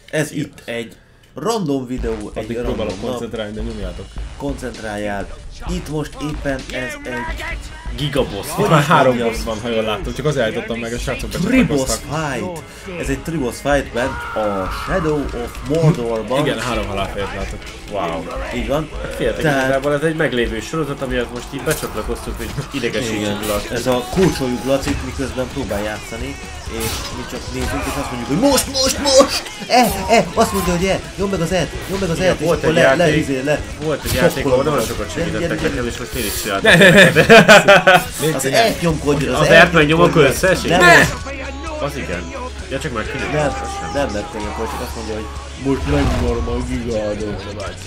Ez itt egy random videó, addig egy próbálok random koncentrálni, de nyomjátok. Koncentráljál. Itt most éppen ez egy Gigaboss. Itt már 3 boss van, ha jól láttam, csak azért állítottam meg, a srácok Triboss becsatlakoztak. fight. Ez egy Triboss fight bent a Shadow of Mordorban. Igen, 3 halálfejet látok. Wow. Így van. Figyeljetek, igazából ez egy meglévő sorozat, amiért most így becsatlakoztunk, hogy idegesítsük Lacit. Ez a kulcsoljuk Lacit, miközben próbál játszani, és mi csak nézzük, és azt mondjuk, hogy most! Azt mondja, hogy nyomd meg az E-t, és volt akkor egy le, játék, le. volt egy játék, ahol nagyon sokat segítettek nekem, és most én is csináltam. Az E-t nyomkodjon, Az E-t meg nyomok össze, Nem, az igen. Ja, csak már kinek. nem megnyomkodj, csak azt mondja, hogy most megvarom a gigádot.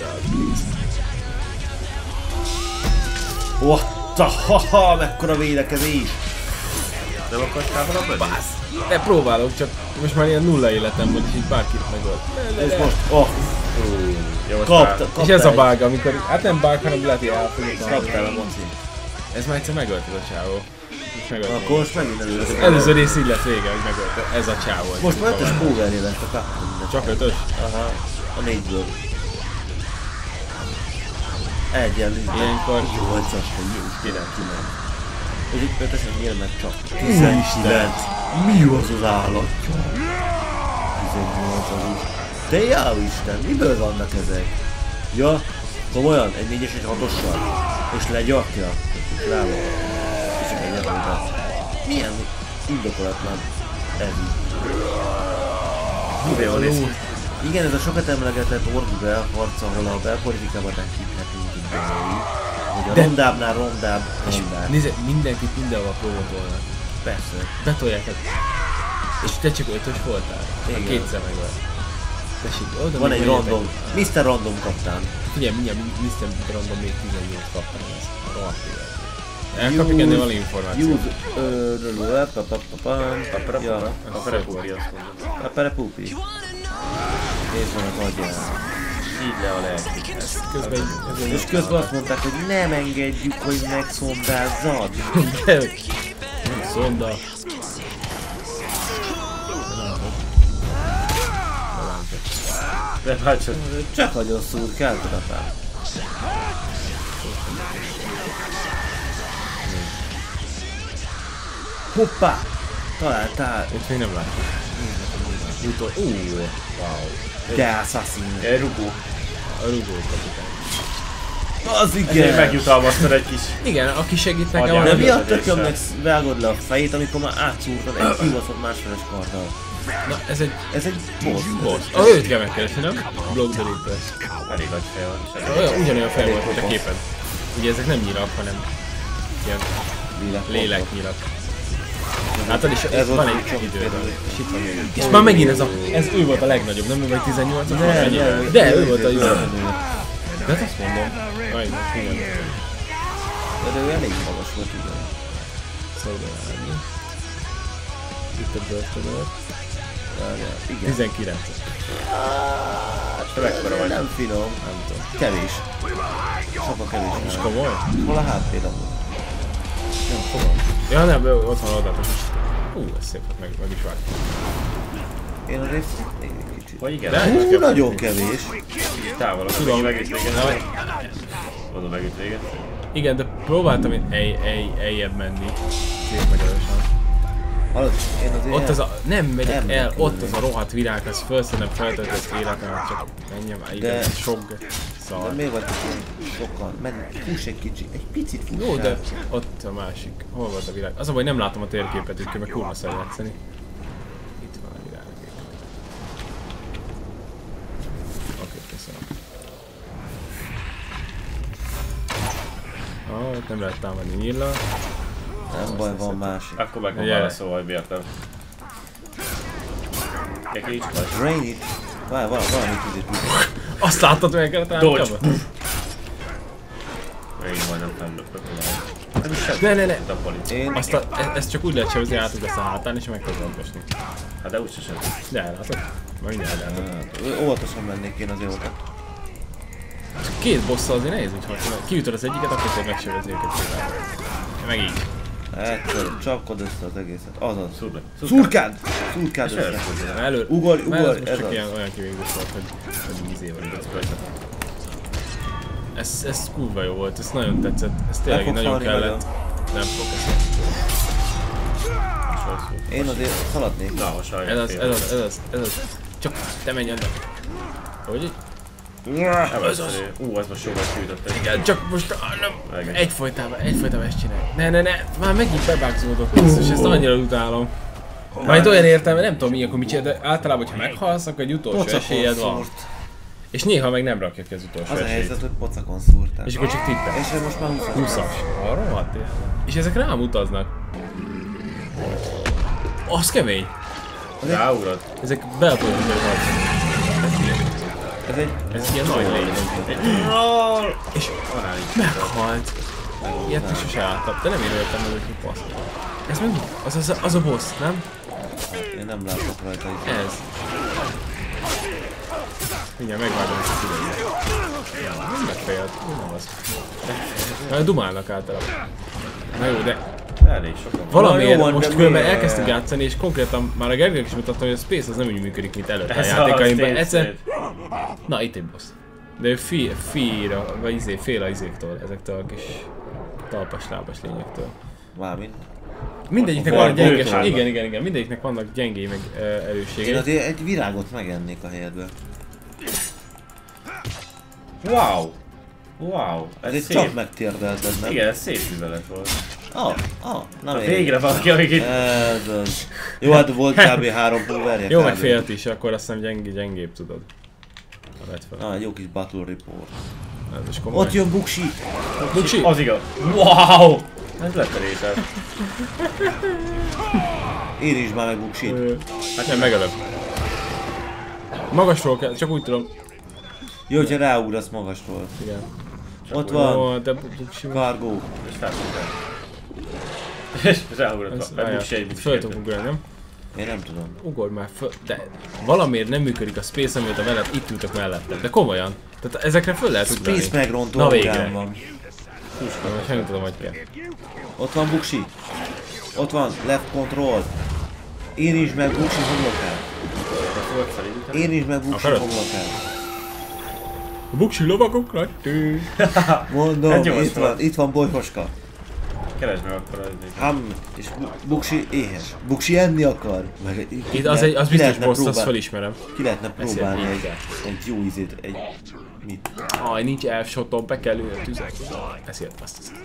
Haha, mekkora védekezés! Nem akarsz távolabb menni? De próbálok, csak most már ilyen 0 életem van, és így bárkit megölt. És most, Jó, most kapta És ez a egy- bug, amikor, hát nem bug, hanem lehet, hogy elfogjuk. Kaptál a moci. Ez már egyszer megölt ez a csávó. Most megölt. Akkor most megint először. Előző rész így lett vége, hogy megölt ez a csávó. Most már 5-ös powerje lett a Captain. Csak 5-ös? Aha, a 4-ből. Egyenlítő. Ilyenkor 8-as, hogy jó, kinek. És itt 5-ösen nyíl meg csak 19. Mi az az állatja? 18 az is. Te jó Isten, miből vannak ezek? Ja, komolyan, egy 4-es, egy 6-ossal. És legyakja. És rá van. És csak egy ebben. Milyen indokolatlan ez így. Hú, jól néz ki. Igen, ez a sokat emlegetett Orgubel harca, ahol a belpolitikában tekinthetünk hogy a rondábbnál rondább. nézd, mindenkit mindenhol próbálnak. Persze. Betolják. És te csak 5-ös voltál? Igen. Hát kétszer megölt. Tessék, oda Van még egy menjetek. random, Mr. Random kaptán. Figyelj, mindjárt Mr. Random még 18 kaptam ezt. Rohadt élet. Elkapjuk ennél valami információt. Paparapúpi. Nézd meg az agyát. Így le a lelki. Közben És közben azt mondták, hogy nem engedjük, hogy megszondázzad. De, nem szonda. De hát csak... Csak nagyon szurkáltad apám. Hoppá! Találtál! Ott még nem látjuk. Wow. De assassin! Rugó. A rugó kapitány. Az Ezért igen! megjutalmaztad egy kis... Igen, aki segít nekem Agyám. De a... mi a tökömnek vágod le a fejét, amikor már átszúrtad egy kibaszott másfeles karddal? Na, ez egy Ez egy boss. őt kell megkeresni, nem? Block delete. Elég nagy fej van. Ugyanolyan fej volt, mint a képen. Ugye ezek nem nyirak, hanem ilyen léleknyirak. Látod, és Ez van ott egy csak idő. kerül. És itt van még. És már megint ez ő volt a legnagyobb, nem ő vagy 18-as? De ő volt a jó. De hát azt mondom. Majdnem, igen. De ő elég magas volt, igen. Szolgálni. Itt a börtönöt. Igen. 19. Te mekkora vagy? Nem finom. Nem tudom. Kevés. Sokkal kevés. És komoly? Hol a HP-d amúgy? Nem, fogom. Ja nem, ott van oldalak. Ez szép, meg is vált. Én azért még egy kicsit. Vagy igen? De? Nagyon kevés. Távol, akkor Tudom. megüt véget. Na, Oda megüt véget. igen, de próbáltam én eljebb menni. Két magyarosan. Hallod, én azért Ott az a... Nem megyek Nem el, megyek ott el. az a rohadt virág, az fölszedem feltöltött életemet, csak menjem már, igen, De- ez sok De szar. miért vagytok ilyen sokan? Menj, fuss egy kicsit, egy picit fuss. Jó, de ott a másik. Hol volt a virág? Az a baj, nem látom a térképet, úgyhogy meg kurva szar játszani. Itt van a virág. Oké, köszönöm. Itt nem lehet támadni nyilla. Nem baj, van másik. Akkor meg van Gyere. válaszol, hogy miért nem. Neki így vagy. Drain it. Valami kicsit tudod. Azt láttad, hogy meg kellett állni? Dodge! Én majdnem fennlöpök oda. Nem is sem. Ne. A policia. Én Ezt csak úgy lehet sebezni, átugrasz a hátán és meg tudod olvasni. Hát de úgyse sem. De látod? Majd mindjárt ellátok. óvatosan mennék én azért oda. Két bosszal azért nehéz úgy harcolni. Kiütöd az egyiket, akkor te megsebezi őket például. Meg így. Egyszer, csapkod össze az egészet. Azaz. Szurkád! Szurkád össze. Előtt. Ugorj, Mert ez most csak az. olyan kivégzés volt, hogy izé van igaz rajta. Ez kurva jó volt, ez nagyon tetszett. Ez tényleg fogsz nagyon halni kellett. Nem fog ezt. Én azért szaladnék. Na, most Ez az. Csak te menj oda. Hogy? Ez az. Ez most jóval kiütöttek. Igen, csak most nem. Igen. Egyfolytában ezt csinálj. Ne. Már megint bebágzódott ez, és ezt annyira utálom. Majd olyan értelme, nem tudom ilyenkor mit csinál, de általában, hogyha meghalsz, akkor egy utolsó esélyed van. És néha meg nem rakja ki az utolsó Az a esélyt. helyzet, hogy pocakon szúrtál. És akkor csak tippel. És most már 20-as. Arra rohadt ilyen. És ezek rám utaznak. Az kemény. Ráugrad. Ezek belpolják Ez egy... Ez ilyen nagy lény. És meghalt. Ilyet is sose láttam, de nem én öltem meg, hogy mi fasz. Ez meg mi? Az a boss, nem? Én nem látok rajta itt. Ez. Mindjárt megvágom ezt a szüleim. Megfejelt. Nem az. Dumálnak általában. Na jó, de Elég sokan. valamiért Na jó, most de különben miért? elkezdtünk játszani, és konkrétan már a Gergőnek is mutattam, hogy a Space az nem úgy működik, mint előtte a Ez játékaimban. az, Egyszer... Na, itt egy boss. De ő fél a izéktől, ezektől a kis talpas-lábas lényektől. Mármint. Mindegyiknek A van egy gyenge, bőrhárban. igen, mindegyiknek vannak gyengéi meg Én erősségei. azért egy virágot megennék a helyedből. Wow. Ez Ezért szép. csak megtérdelted, nem? Igen, ez szép művelet volt. Na Végre valaki, akik itt... Ez az. Jó, hát volt kb. 3 pulverje. Jó, kb. meg félt is, akkor azt hiszem gyengébb tudod. Ha vedd fel. Jó kis battle report. Ez is komoly. Ott jön Buksi! Buksi! Az igaz. Wow! Ez leterétel. Érintsd már meg Buksit. Hát nem, megölöm. Magasról kell, csak úgy tudom. Jó, hogyha ráugrasz magasról. Igen. Ott van. Jó, de Buksi... Cargo. És felszúrtál. És ráugrott. Föl tudok ugrani, nem? Én nem tudom. Ugorj már föl, de valamiért nem működik a Space, amióta veled itt ültök mellettem, de komolyan. Tehát ezekre föl lehet ugrani. Space megrontó Na végre. órán van. Most nem tudom, hogy kell. Ott van Buksi. Ott van. Left control. Érintsd meg Buksi homlokát. Érintsd meg Buksi Akarod? homlokát. A Buksi lovagok lették. Mondom, Hát gyors volt. itt van Bolyhoska. Keresd meg akkor az Ham, és Buksi éhes. Buksi enni akar. Meg Itt az biztos boss, azt felismerem. Ki lehetne próbálni Ezért egy jó ízét, egy... Mit? Aj, nincs elfshotom, be kell lőni a tüzet. Ezért azt hiszem.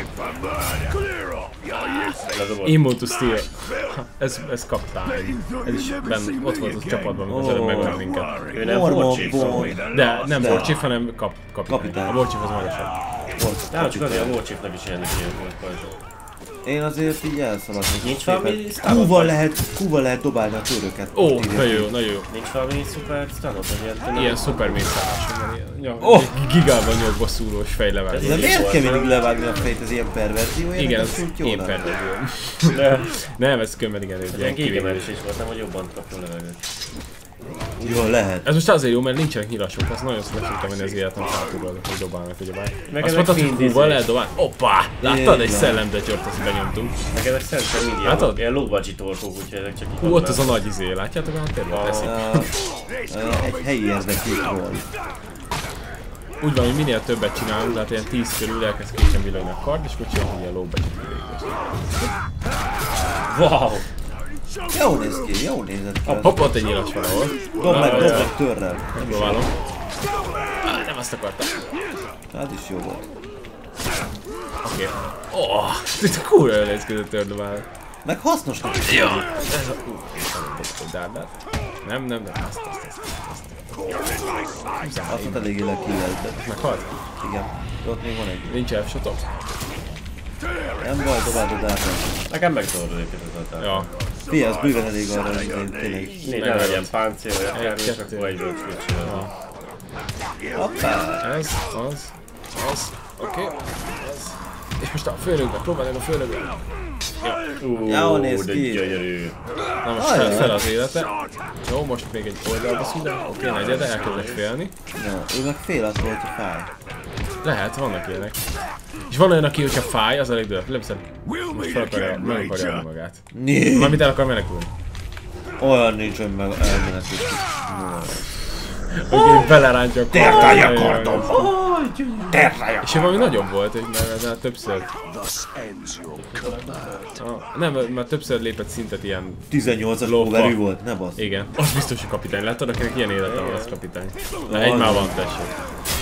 Immun to Steel. Ez kaptány. Ez is benne, ott volt a csapatban, amikor az előbb megölött minket. Ő nem Mormon Warchief, Bone. De nem De. Warchief, hanem kapitány. Kapitány. A Warchief az magasabb. Nem, csak azért a Warchiefnak is ilyen volt pajzsol. Én azért így elszaladnék. Nincs valami Q-val lehet dobálni a töröket. Ó, Ott írja nagyon ki. jó, nagyon jó. Nincs valami szuper stanot, vagy ilyen... Ilyen szuper mészállásom van, ilyen Oh! gigában nyomba szúrós fejlevel. De miért kell mindig levágni a fejt, ez ilyen perverzió? Igen, ez ez úgy jó én lenne. perverzió. De... Nem, ez különben igen, egy Ilyen ilyen gégemelés kivégzés. is volt, nem, hogy jobban kapjon levegőt. Jó, lehet. Ez most azért jó, mert nincsenek nyilasok, azt nagyon szoktam menni az életem hátulról, hogy dobálnak, hogy dobálnak. Meg Azt ezek mondtad, hogy mind húval izé. lehet dobálni? Hoppá! Láttad? Egy Igen. szellembecsört, azt benyomtunk. Meg ezek szerintem mind Látod? ilyen low-budget torkók, úgyhogy ezek csak így... Ott az a nagy izé, látjátok a terület? Eszik. Egy helyi érdekű troll. Úgy van, hogy minél többet csinálunk, tehát ilyen 10 körül elkezd késen villogni a kard, és akkor csinálunk ilyen lóbecsört. Wow! Jó néz ki, jó nézett ki. Hopp, ott egy nyilas valahol. Dob meg törrel. Megpróbálom. Nem azt akartam. Hát is jó volt. Oké. Itt kurva jól néz ki ez a tördobál. Meg hasznosnak is. Ja! Ez a... Egy dárdát. Nem, azt. Azt ott eléggé lekillelted. Meghalt? Igen. Ott még van egy. Nincs elfsotok? Nem baj, dobáld a dárdát. Nekem megszólod őket az atát. Ja. Fia, az bőven elég arra, hogy én tényleg. Ne legyen páncél, vagy akármi, és kettő. akkor egyből csúcs csinálni. Hoppá! Ez, az. Oké. Ez. És most a főnökbe, próbáljuk a főnökbe. Jól néz de ki. gyönyörű. Na most fel az élete. Jó, most még egy oldalba szúrja. Oké, negyede, elkezdek félni. Ja, ő meg fél attól, hogy fáj. Lehet, vannak ilyenek. És van olyan, aki, hogyha fáj, az elég dőle. Most fel akarja magát. Mármint el akar menekülni. Olyan nincs, hogy meg elmenekül. Oké, belerántja a Tertálj a kardom! És valami nagyobb volt, mert többször... Nem, mert többször lépett szintet ilyen... 18-as lófa. powerű volt, ne basz. Igen. Az biztos, hogy kapitány. Láttad, akinek ilyen élete van, az kapitány. Na, egy már van, tessék.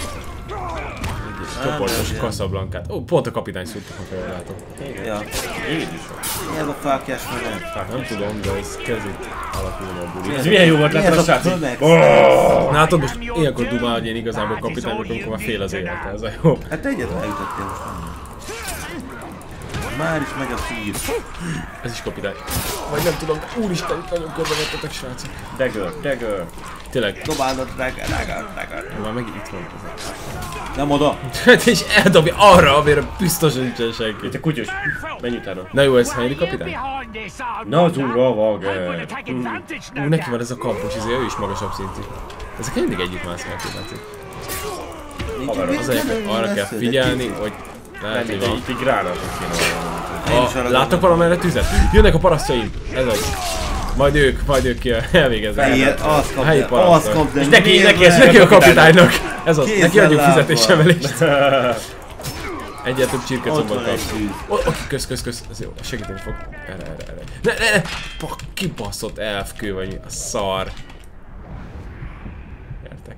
Csoportos Casablancát. Ó, pont a kapitány szúrtak, ha jól látom. Ja. Ez a fákjás meg Nem tudom, de ez kezd itt alakulni a buli. Ez milyen jó volt, látod a srác? Látod, most ilyenkor dumál, hogy én igazából kapitány vagyok, amikor már fél az élete, ez a jó. Hát egyet elütöttél most. Már is megy a szír. Ez is kapitány. Vagy nem tudom, úristen, itt nagyon körbevettetek, srácok. Dagger. Tényleg. Dobálod, dagger. Már megint itt van. Nem oda. És eldobja arra, amire biztosan nincsen senki. Itt a kutyus. Menj utána. Na jó, ez hanyadik kapitány? Na, Zura Vager. Neki van ez a kampus, ő is magasabb szintű. Ezek mindig együtt másznak, látszik. Arra kell figyelni, hogy lehet, hogy van. Itt egy gránátot kéne. Láttak valamelyre tüzet? Jönnek a parasztjaim! Ez az. Majd ők elvégeznek. Azt kapd, de és neki a kapitánynak! Ez az, neki adjuk fizetésemelést. Egyre több csirkecombot kapsz. Oké, kösz. Ez jó, segíteni fog. Erre. Ne! Kibaszott elfkő vagy mi? A szar. Értek.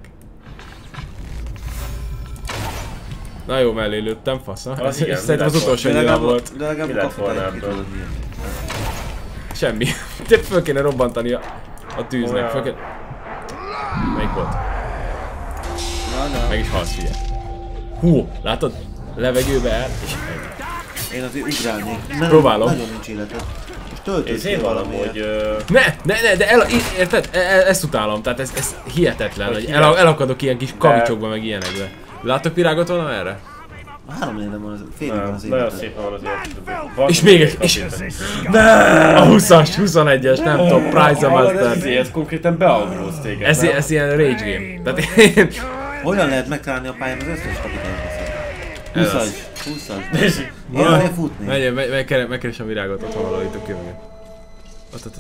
Na jó, mellé lőttem, fasza. Szerintem az utolsó egyre volt. De legalább a kapitány tudod milyen. Semmi. Te föl kéne robbantani a tűznek. Melyik volt? Meg is halsz, figyelj. Hú, látod? Levegőbe el, és egy. Én azért ugrálnék. Próbálom. Nagyon nincs életed. És töltőd ki valamiért. Ne, de érted? Ezt utálom, tehát ez hihetetlen, hogy elakadok ilyen kis kavicsokba, meg ilyenekbe. Láttok virágot volna erre? 3 lényem van, félig van az életed. Nagyon szépen van az életed. És még egy, és... A 20-as, 21-es, nem tudom, Prize a Master. Ez konkrétan beagróz téged, Ez ilyen rage game. Tehát én... Hogyan lehet megtalálni a pályán az összes kapitányt? 20-as. Én azért futnék. Megkeresem a virágot, ott van valahol itt a kövegen. Ott.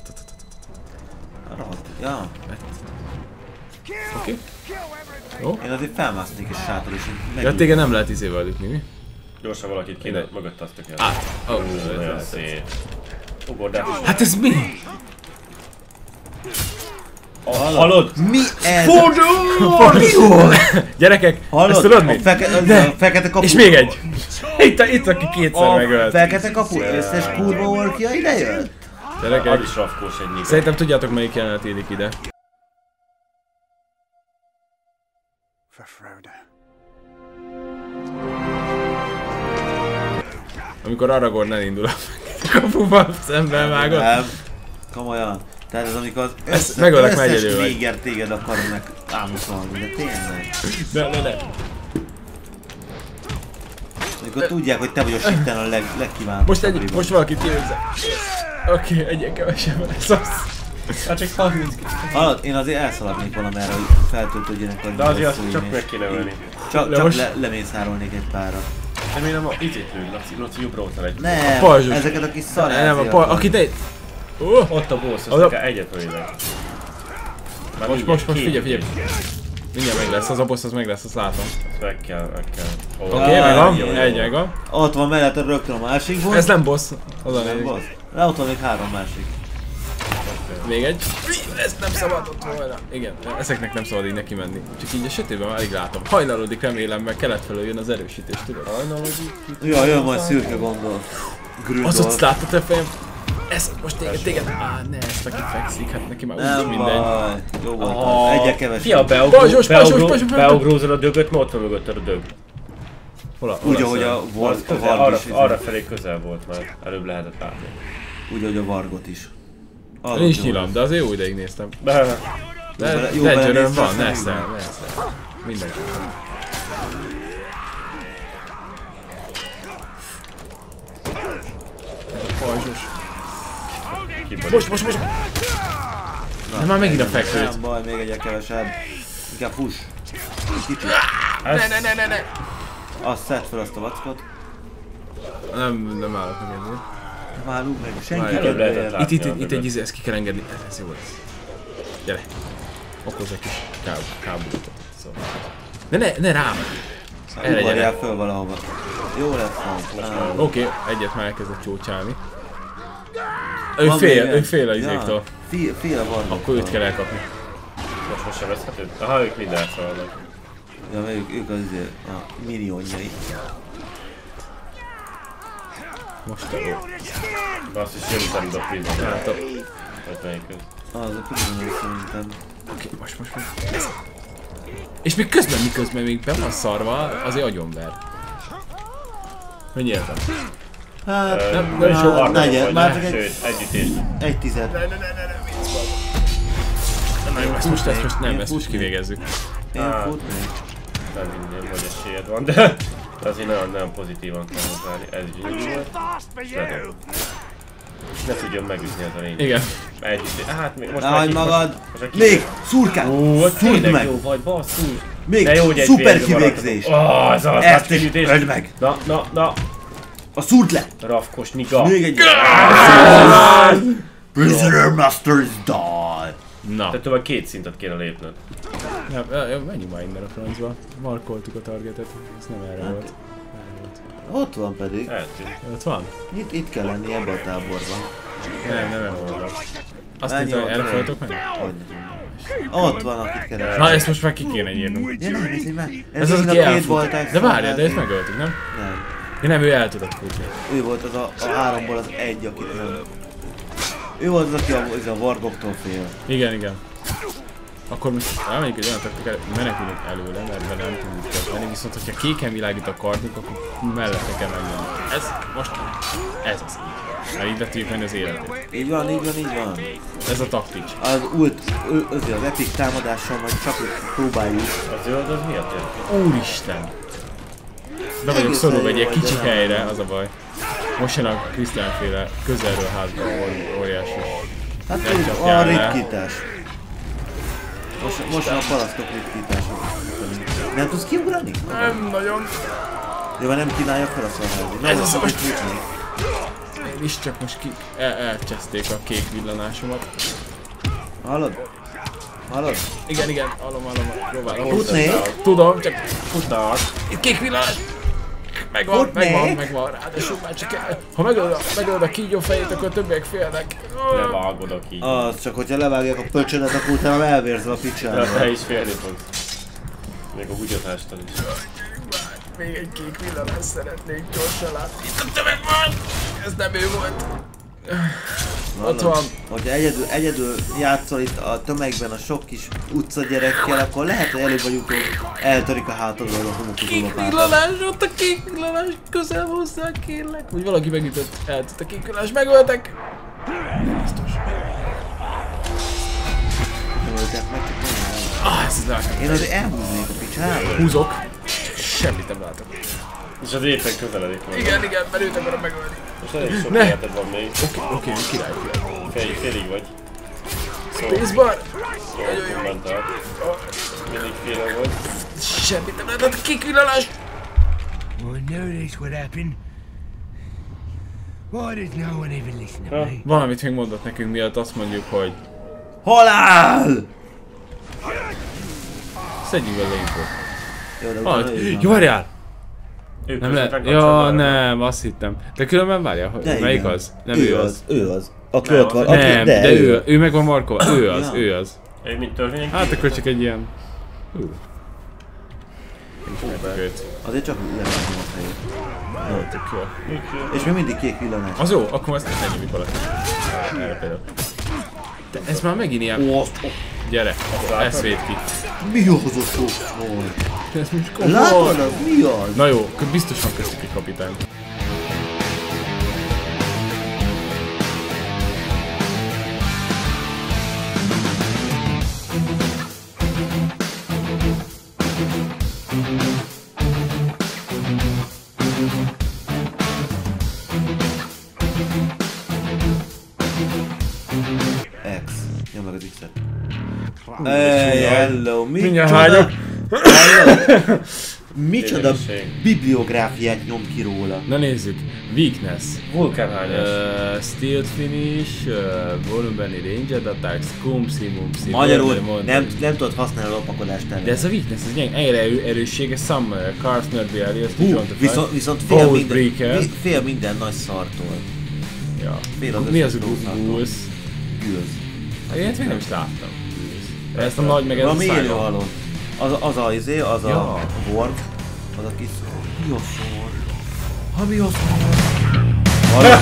Ja. Oké. Jó. Én azért felmásznék és sátor és Ja, téged nem lehet izével ütni, mi? Gyorsan valakit kéne mögött azt tökéletes. Nagyon szép. Ugordás. Hát ez mi? Hallod? Mi ez? Fordul! Gyerekek, ezt tudod mi? A fekete kapu. És még egy. Itt aki kétszer megölt. Fekete kapu összes kurva orkja ide jött? Gyerekek. Az is rafkós egy nyílt. Szerintem tudjátok melyik jelenet élik ide. Amikor Aragorn elindul a kapuval szemben vágod. Nem. Komolyan. Tehát ez amikor az összes tréger téged akarom meg ámuszolni, de tényleg. Ne. Amikor tudják, hogy te vagy a sitten a legkívánatosabb. Most valakit kiőzze. Oké, egyen kevesebb lesz az. Hát csak 30. Hallod, én azért elszaladnék valamerre, hogy feltöltődjenek a de azért azt csak meg kéne ölni. Csak lemészárolnék egy párra. Remélem a izét lőd, Laci jobbra ott egy. Nem, ezeket a kis szarázziak. Aki te... Ott a boss, azt kell egyet ölnek. Most figyelj. Mindjárt meg lesz, az a boss az meg lesz, azt látom. Meg kell. Oké, megvan, egy megvan. Ott van mellette rögtön a másik boss. Ez nem boss, az a lényeg. De ott van még 3 másik. Még egy. Ezt nem szabadott volna. Igen, ezeknek nem szabad így neki menni. Csak így a sötétben már alig látom. Hajnalodik, remélem, meg kelet felől jön az erősítés, tudod? Hajnalodik. Ja, jön majd szürke gondol. Az ott láttad a fejem? Ez most téged. Ne, ezt aki fekszik, hát neki már úgy mindegy. Jó volt, egyre kevesebb. Fia, beugrózol a dögöt, mert ott van mögötted a dög. Úgy, ahogy a varg is. Arra felé közel volt már, előbb lehetett látni. Úgy, ahogy a vargot is. Nincs nyilam, de azért jó ideig néztem. De Ledgerön van, Neszel. Mindenki. Pajzsos. Most! De már megint a fekvőt. Nem baj, még egyre kevesebb. Inkább push. Kicsit. Ne! Azt szedd fel azt a vackot. Nem állok meg ennél. Várunk meg, senki Előbb lehetett látni. Itt egy izé, ezt ki kell engedni. Ez jó lesz. Gyere. Okozz egy kis kábulótot. Szóval. Ne rám! Erre gyere. Ugorjál föl valahova. Jó lesz majd. Oké, egyet már elkezdett csócsálni. Van Ő fél a izéktől. Fél a vargoktól. Akkor őt kell elkapni. Most sem veszhető? Aha, ők mind elszalnak. Ja, mert ők az izé, a minionjai. Most a jó. De azt is jön utána a prizon. Látom. Vagy melyik az? Az a prizonőr szerintem. Oké, most. És miközben még be van szarva, azért agyonver. Mennyi értem? Hát, Nem is jó harcok negyed, vagy, már ne? csak Sőt, együttést. egy tized. Ezt most most kivégezzük. Én futnék. Nem minden, hogy esélyed van, de azért nagyon pozitívan kell hozzáállni. Ez gyönyörű volt. Szeretem. Ne tudjon megütni ez a lény. Igen. Együtt. Hát még most Állj meg magad! most Még! Szurkál! Szúrd tényleg meg! jó vagy, basszus! Még! De jó, hogy egy Szuper vérző kivégzés! maradok. Ez az Ezt nagy is kiütés. öld meg! Na! A szúrd le! Rafkos Nika. Még egy... Prisoner Master is die! Na. Tehát tovább 2 szintet kéne lépned. Menjünk már innen a francba. Markoltuk a targetet, ez nem erre volt. Ott van pedig. Eltűnt. Ott van? Itt kell lenni ebben a táborban. Nem voltak. Azt Ennyi hittem, hogy ott erre van. fogtok menni? Ott van, akit keres. Na ezt most már ki kéne írnunk. Ja, nem, nézzük meg. Ez az, mind a aki két elfut. volták. De várjál, de őt megöltük, nem? Nem. Ja nem, ő el tudott futni. Ő volt az a háromból az egy, akit nem. Ő volt az, aki a vargoktól fél. Igen. Akkor most elmegyünk egy olyan taktikát, menekülünk előle, mert vele nem tudjuk kezdeni, viszont hogyha kéken világít a kardunk, akkor mellette kell megnyomni. Ez az így. Mert így le tudjuk menni az életét. Így van. Ez a taktik. Az az epic támadással majd csak úgy próbáljuk. Az zöld az miatt jön? Úristen! Be vagyok szorulva egy ilyen kicsi helyre, az a baj. Most jön a Krisztiánféle közelről hátba óriási. Hát Egy úgy, csak a jár le. ritkítás. Most a parasztok ritkítása. Nem tudsz kiugrani? Nem nagyon. Jó, mert nem kínálja fel a szarházi. Ez az most most- Én is csak most elcseszték a kék villanásomat. Hallod? Igen, hallom, próbálom. Futnék? Tudom, csak Futnak! itt kék villanás! Futnék? Megvan, ráadásul már csak ha megölöd a kígyó fejét, akkor többiek félnek. Levágod a kígyót. Az csak, hogyha levágják a pöcsönet, akkor utána elvérzel a De picsába. te is félni fogsz. Még a húgyatástól is. Még egy kék villanás szeretnék gyorsan látni. Itt a tömeg van! Ez nem ő volt. Ott van. Hogyha egyedül játszol itt a tömegben a sok kis utcagyerekkel, akkor lehet, hogy előbb vagy utóbb eltörik a hátadról a homokuzó lopátát. Villanás, ott a kék villanás, közel hozzá kérlek. Hogy valaki megütött, eltett a kék villanás, megöltek. Biztos. Öltek meg, csak nem. Ez látom. Én azért elhúznék a picsába. Húzok. Semmit nem látok. És az éppen közeledik van. Igen, mert őt akarom megölni. Most elég sok Ne. életed van még. Oké, király. Félig vagy. Pénzbar! Jól kommentál. Mindig féle vagy. Semmit nem látok, a kék villanás. I know this would happen. Why does no one even listen to me? Valamit még mondott nekünk, miatt azt mondjuk, hogy Halál! szedjünk vele infót. Jó, de utána ő van. Jó, várjál! Ők Nem között le... meg Ja, van nem, azt hittem. De különben várjál, De melyik igen. az? Nem ő az. Ő az. Aki Nem, ott van. Nem, de ő meg van markolva. Ő az, Ja. ő az. Ő mint törvények? Hát akkor csak egy ilyen... Ismertük őt. Azért csak levágom a fejét. Jó, tök jó. És még mindig kék villanás. Az jó, akkor ezt elnyomjuk valaki. Erre például. De ez már megint ilyen... Gyere, ezt véd ki. Mi az a sok volt? Ez most komoly. Látod az? Mi az? Na jó, akkor biztosan köztük egy kapitány. X. Nyom meg az X-et. Hey, hello, mit Mindjárt csoda? hányok. Hello. Micsoda Érdekesség. bibliográfiát nyom ki róla. Na nézzük. Weakness. Vulkánhányás. Stealth finish, voluntary ranged attacks, simum. Magyarul nem tudod használni a lopakodást ellen. De ez a weakness, ez gyenge. Egyre erőssége, some cards not be alias, Viszont fél minden nagy szartól. Ja. Fél az Mi az a összes szartól. Gulls? Gülz. Ilyet még nem is láttam. Ezt a nagy meg ez a Valami élő szága. halott. Az a izé, az Ja. a worm, az a kis bioszor. Ha bioszor.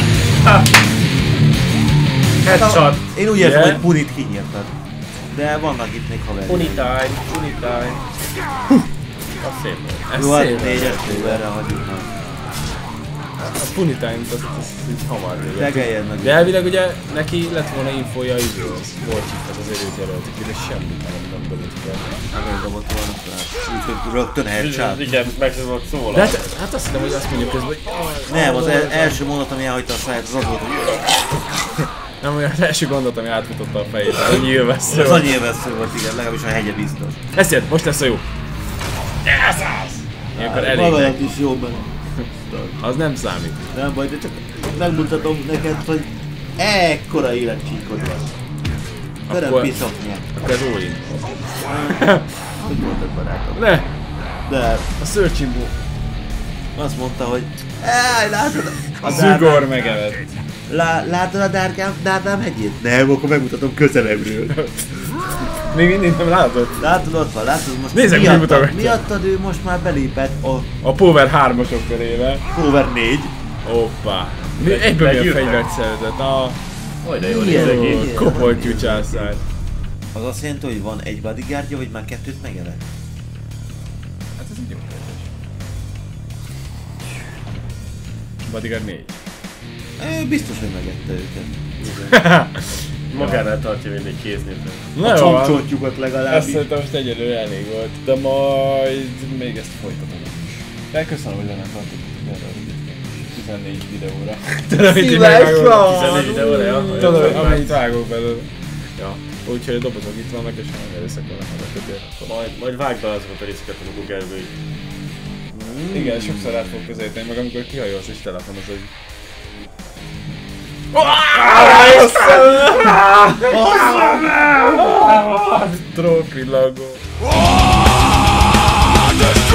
Headshot! Én úgy érzem, Yeah. hogy Punit kinyírtad. De vannak itt még haverjai. Unitime. Az szép volt. Ez Jó, hát szép. 4-es főverre hagyjuk meg. A Puni Time-t azt így hamar végett. Legeljen meg. De elvileg ugye neki lett volna infója izról, Warchief-et az erőt jelöltek, de semmit nem dobott fel. Nem dobott volna fel. Úgyhogy rögtön headshot. Igen, meg sem volt szólal. De hát azt hiszem, hogy azt mondjuk közben, hogy Nem, az első mondat, ami elhagyta a száját, az volt, hogy nem olyan az első gondot, ami átfutotta a fejét, az a nyilvessző. az annyi élvező volt, igen, legalábbis a hegye biztos. Ezt jött, most lesz a jó. Ilyenkor elég Maga neki. is jó benne. Az nem számít. Nem baj, de csak megmutatom neked, hogy ekkora életcsíkod van. Köröm Akkor- piszoknyák. Akkor ez all in. Hogy mondtad, barátom? Ne! De A Searching Bow. azt mondta, hogy látod A Zugor megevett. látod a Dárdám hegyét? Nem, akkor megmutatom közelebbről. Még mindig nem látod? Látod, ott van, látod, most Nézzek, hogy mutogatja. miattad ő most már belépett a A Power 3-osok körébe. Power 4. Hoppá. Egyből milyen Legyűrtek. fegyvert szerzett. A Hogy de jó Milyen nézek jó. így. kopoltyú császár. Az azt jelenti, hogy van egy bodyguardja, vagy már kettőt megevett? Hát ez egy jó kérdés. Bodyguard 4. Biztos, hogy megette őket. Magánál tartja mindig kéznézve. Na A jó, van. csontcsontjukat Ezt legalábbis. szerintem most egyelőre elég volt, de majd még ezt folytatom is. De köszönöm, hogy lennem tartottatok erre a rövid 14 videóra. Tudom, hogy így megvágom. 14 videóra, ja? Tudom, hogy amennyit vágok belőle. Ja, úgyhogy a dobozok itt vannak, és ha nem összekolnak a többért, akkor... Majd vágd be azokat a részeket a Google-ből így. Igen, sokszor át fog közelíteni, meg amikor kihajolsz és telefon az, hogy... Trókvillagó.